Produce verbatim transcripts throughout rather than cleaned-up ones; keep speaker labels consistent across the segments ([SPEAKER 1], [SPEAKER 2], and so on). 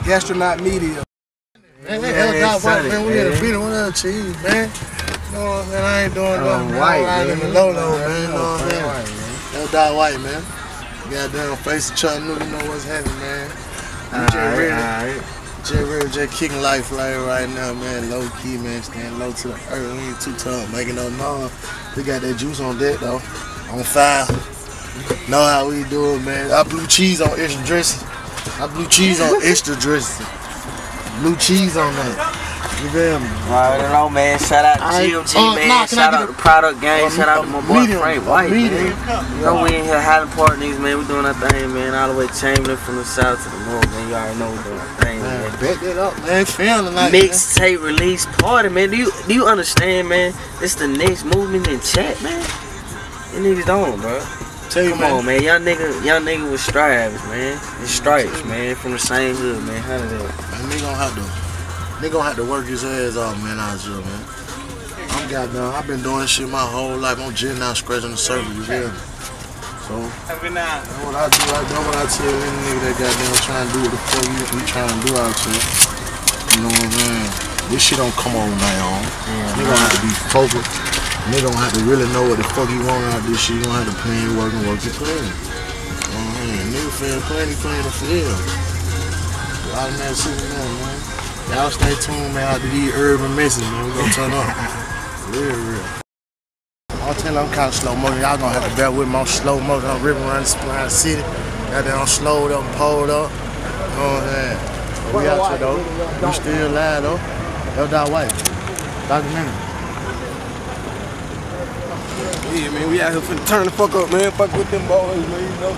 [SPEAKER 1] Gastronaut Media.
[SPEAKER 2] Man, that hell dog white, man. We had a beat one of the cheese, man. You know what I'm saying? I ain't doing nothing, man.
[SPEAKER 1] White,
[SPEAKER 2] I'm
[SPEAKER 1] man.
[SPEAKER 2] in the low-low, man. You know what I'm saying? Hell dog white, man. Goddamn face of Chuck New, you know what's happening, man. J Real, J Real just kicking life right right now, man. Low key, man. Staying low to the earth. We ain't too tough, making no noise. We got that juice on deck, though. On fire. Know how we do it, man. I blue cheese on extra dressing. I blue cheese on extra dressing. Blue cheese on that. You feel me?
[SPEAKER 3] Right on, man. Shout out to G M G, uh, man. Nah, shout out to Product Gang. Shout out to my boy Frank White, man. You know we in here having party niggas, man. We doing our thing, man. All the way Chamberlain from the south to the north, man. You already know we doing our thing, man.
[SPEAKER 2] Man, back that up, man. Feeling like
[SPEAKER 3] mixtape release party, man. Do you do you understand, man? It's the next movement in chat, man. You niggas don't, bro.
[SPEAKER 2] Tell you,
[SPEAKER 3] Come
[SPEAKER 2] man.
[SPEAKER 3] on, man. Young nigga, young nigga with stripes, man. And stripes, man. From the same hood, man. How did that?
[SPEAKER 2] Man, nigga gonna have to, nigga gonna have to work his ass off, man. Out here, man. I'm goddamn. I've been doing shit my whole life. I'm just now scratching the surface. You feel me? So, that's what I do. I do what I tell any nigga that goddamn trying to do what the fuck you, you trying to do out here. You know what I'm saying? This shit don't come overnight on. Yeah, nigga gonna have to be focused. Nigga don't have to really know what the fuck he want out of this shit. You don't have to plan your work and work your plan. Oh man, nigga feel plenty, plenty to feel. Y'all in that shit now, man. Y'all stay tuned, man, out to these urban messages, man. We gonna turn up. Real, real. I'll tell you I'm kinda slow motion. Y'all gonna have to bear with me. I'm slow motion. I'm ripping around the, around the city. Goddamn, I'm slowed up and pulled up. You know what I'm saying? But we out here though. We still alive though. Yo, Doc White. Documentary.
[SPEAKER 1] Yeah, man, we out here finna turn the fuck up, man. Fuck with them boys, man. You know,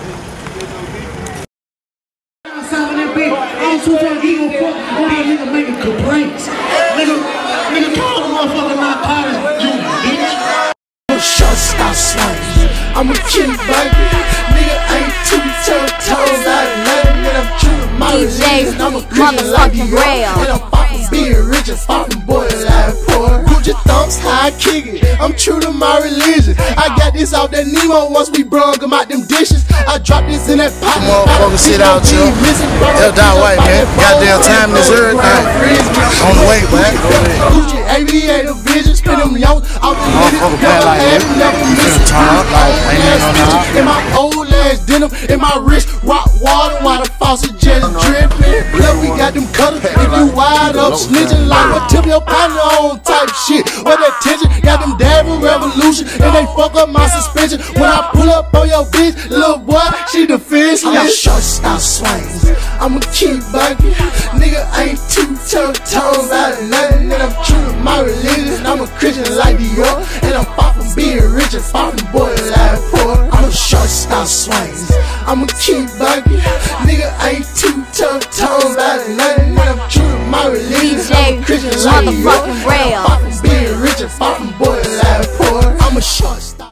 [SPEAKER 4] I'm too trying to give a fuck about nigga making complaints. Nigga, nigga, call the motherfucker narcotics, you bitch. I'm short, stop swinging. I'ma keep biting. Nigga ain't too tough, toes out of nothing. And I'm true to my religion. I'm a Christian like you are. And I'm far from being rich and far from boy life poor. Gucci thumbs, how I kick it. I'm true to my religion. I got this out that Nemo once we brung him out them dishes. I dropped this in that pot.
[SPEAKER 2] Motherfucker sit out here. Yo, Doc White, man. Goddamn time this everything. On the way, man.
[SPEAKER 4] Gucci aviator vision. Spin them young out the
[SPEAKER 2] motherfucker bad like that. You finna turn up like ain't no no.
[SPEAKER 4] In my old ass denim, in my wrist, rock water while the faucet just dripping. Blood, we got them cutters. If you wide up, snitching like a tip your partner on type shit. With that tension, got them dabbing revolution, and they fuck up my suspension. When I pull up on your bitch, little boy, she defenseless. I'm short, stop swinging. I'ma keep bugging. Nigga ain't too tough, toes out of nothing. And I'm true to my religion. I'm a Christian like Dior, and I'm far from being rich and far from boy life poor. I'm a short, stop swinging. I'ma keep bugging. Nigga ain't too tough, toes out of nothing. And I'm true to my religion. I'm a Christian like Dior, and I'm far from being rich and far from boy life poor. I'm a short, stop.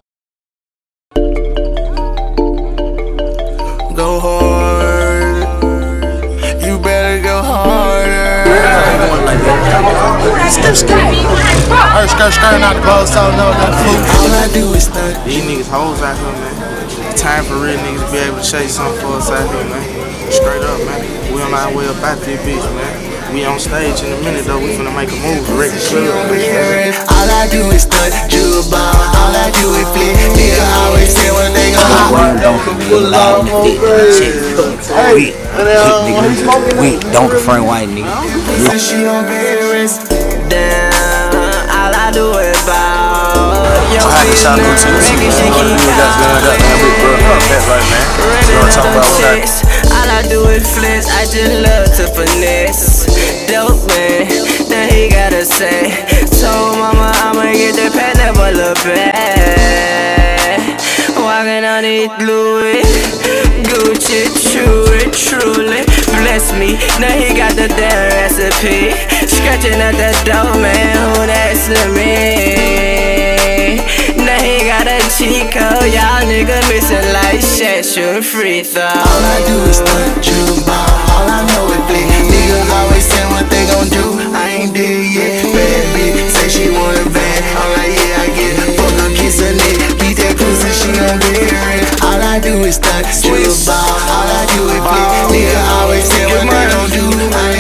[SPEAKER 2] Go hard. You better go harder. Skirt, skirt. Her skirt, skirt, not the clothes, so no, no food. All I do is stunt.
[SPEAKER 1] these niggas hoes out here, man. Time for real niggas to be able to show you something for us out here, man. Straight up, man. We on our way about this bitch, man. We on stage in a minute though, we finna make a move, record club.
[SPEAKER 5] All I do is stunt, jewel bomb. All I do is flip. Nigga always say one thing on
[SPEAKER 6] don't pull out we don't confirm white nigga.
[SPEAKER 5] She on bed rest. Damn, all I do is bow. Yo, bitch, all I do is flex. I just love to finesse. Dope man, then he gotta say. Told mama I'ma get the pen, never look back. Walking on it, Louis, Gucci, truly, truly bless me. Now he got the damn recipe. Scratching at the door, man, who next to me? Now he got a cheat code, y'all nigga missing like shit, shooting free throw. All I do is stunt, jewel bomb. All I know is flick. Nigga always saying what they gon' do. I ain't dead yet. Bad bitch say she want it bad. I'm like, yeah, I get it. Fuck her, kiss her neck. Beat that pussy, she gon' get it. All I do is stunt, jewel bomb. All I do is flick. Nigga always saying what they gon' do. I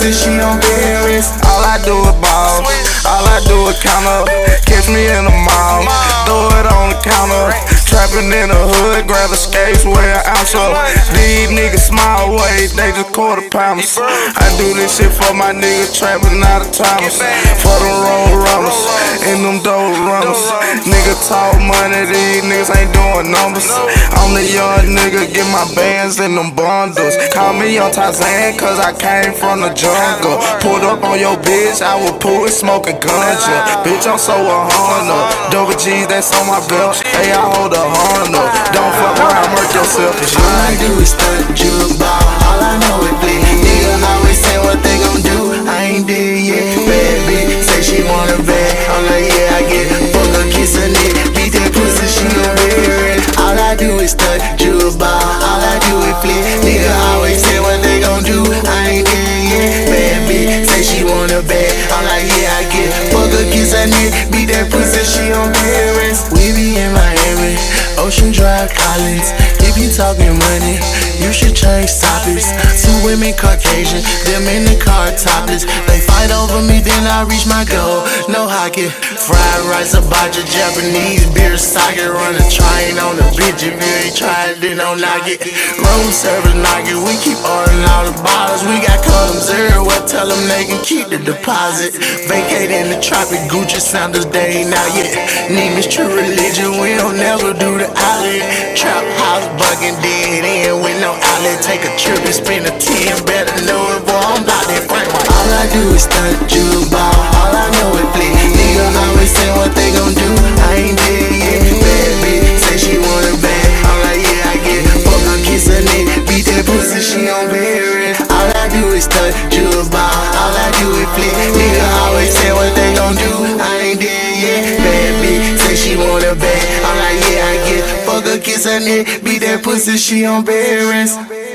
[SPEAKER 7] pussy, she on Paris. All I do is ball, all I do is count up. Catch me in the mall, throw it on the counter. Trapping in the hood, grab the skates, wear an ounce up. These niggas smile ways, they just quarter pounders. I do this shit for my niggas trapping out of towners. For them road runners, and them dope runners. Nigga talk money, these niggas ain't doing numbers. I'm the young nigga, get my bands in them bundles. Call me on Tarzan, cause I came from the jungle. Pulled up on your bitch, I was pulling, smoking ganja. Bitch, I'm so a hunter. Double G's, that's on my belt. Hey, I hold a hunter. Don't fuck around, hurt yourself.
[SPEAKER 4] All I do is stunt, jug ball. All I know is play. Nigga always say what they gon' do. I ain't dead yet. Bad bitch say she want a bag. I'm like, yeah, I get it. Fuck her, kiss her neck. Beat that pussy, she gon' wear it. All I do is stunt, jug ball. All I do is play. Nigga always say what they gon' do. I ain't dead yet. Bad bitch say she want a bag. I'm like, yeah, I get it. Fuck her, kiss her neck. Beat that pussy, she on Paris. We be in Miami, Ocean Drive, Collins. If you talking money, you should change topics. Two women Caucasian, them in the car topless. They fight over me, then I reach my goal. No hockey, fried rice, hibachi, Japanese beer, sake. Run a train on the bitch. If you ain't tried, then don't knock it. Room service knock it. We keep ordering all the bottles. We got customs everywhere. Tell them they can keep the deposit. Vacate in the tropic, Gucci Sandals, they ain't out yet. Niggas true religion, we don't never do the outlet. Trap house bugging dead in with no outlet. Take a trip and spend a ten. Better know it, boy, I'm about that frame. All I do is stunt, jug ball. All I know is play. Nigga always say what they gon' do. I ain't dead yet. Bad bitch say she want a bag. I'm like, yeah, I get it. Fuck her, kiss her neck. Beat that pussy, she on Paris. All I do is stunt, jug ball. All I do is play. Nigga always say what they gon' do. I ain't dead yet. Bad bitch say she want a bag. I'm like, yeah, I get it. Fuck her, kiss her neck. Beat that pussy, she on Paris.